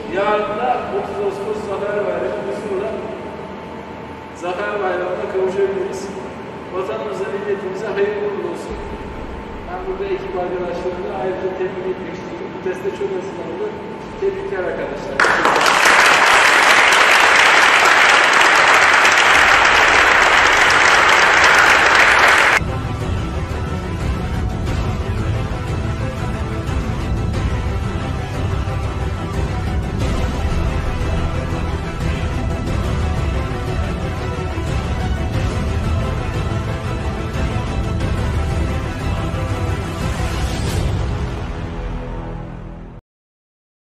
Yarın da 30 Ağustos Zafer Bayramı. Biz burada Zafer Bayramı'na kavuşabiliriz. Vatanımıza, milletimize hayırlı uğurlu olsun. Ben burada ekip arkadaşlarımla ayrıca tebrik etmek istiyorum. Bu testte çok hazırlandı. Tebrikler arkadaşlar.